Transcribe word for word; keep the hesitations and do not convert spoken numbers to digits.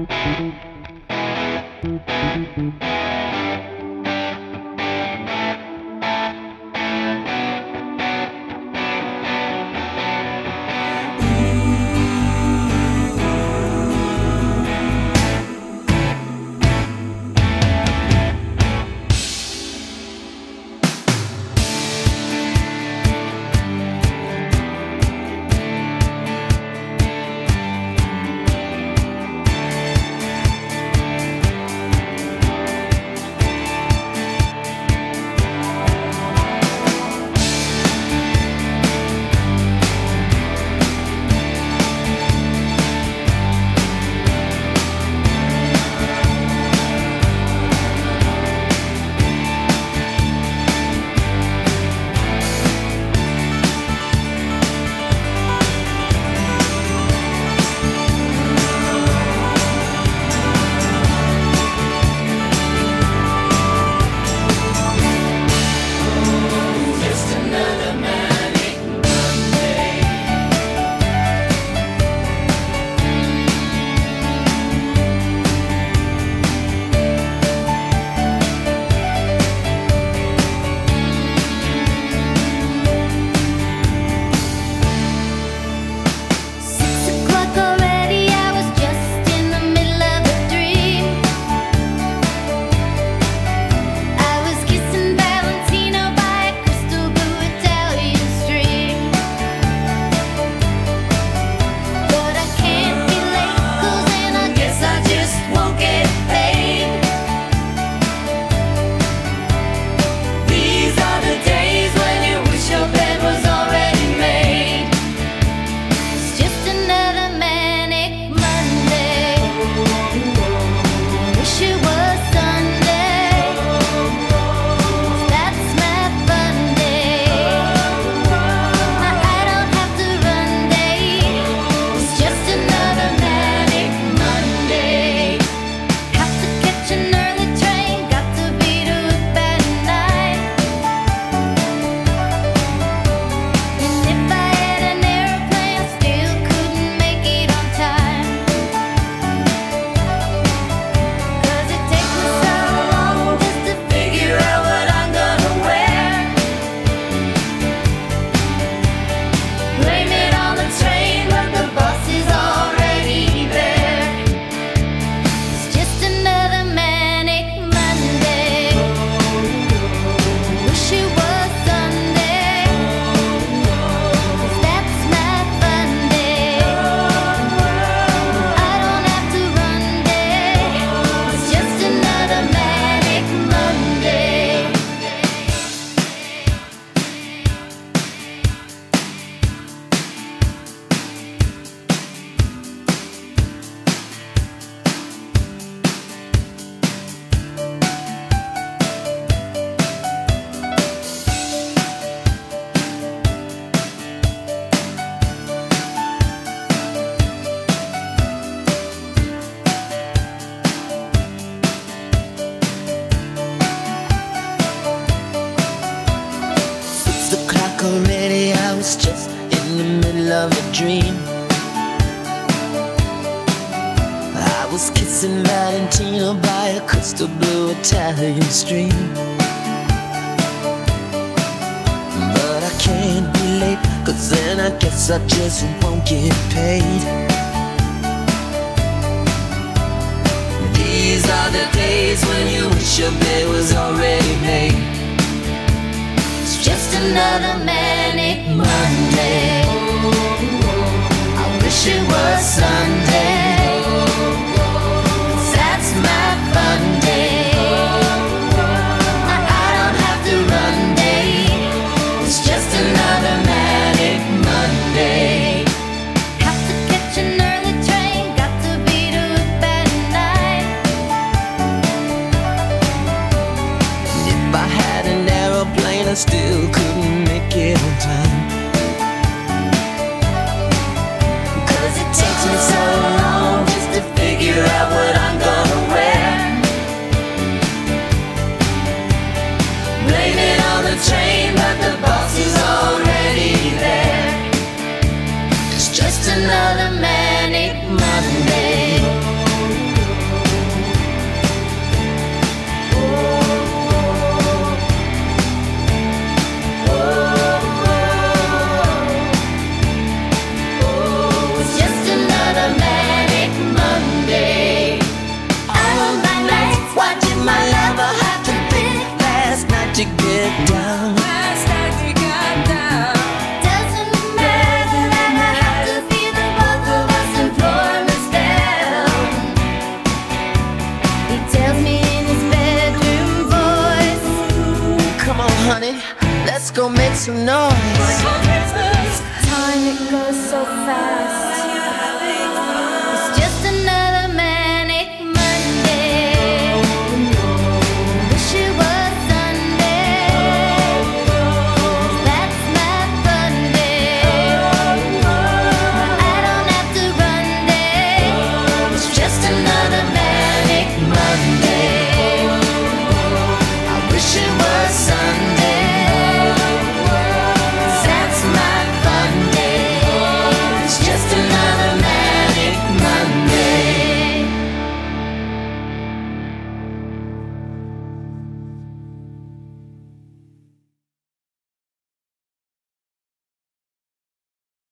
of a dream. I was kissing Valentina by a crystal blue Italian stream. But I can't be late, cause then I guess I just won't get paid. These are the days when you wish your bed was already made. It's just another manic Monday. I wish it was Sunday, 'cause that's my fun day. I, I don't have to run day. It's just another manic Monday. Have to catch an early train, got to be to it at night. If I had an aeroplane, I still couldn't make it on time. so fast.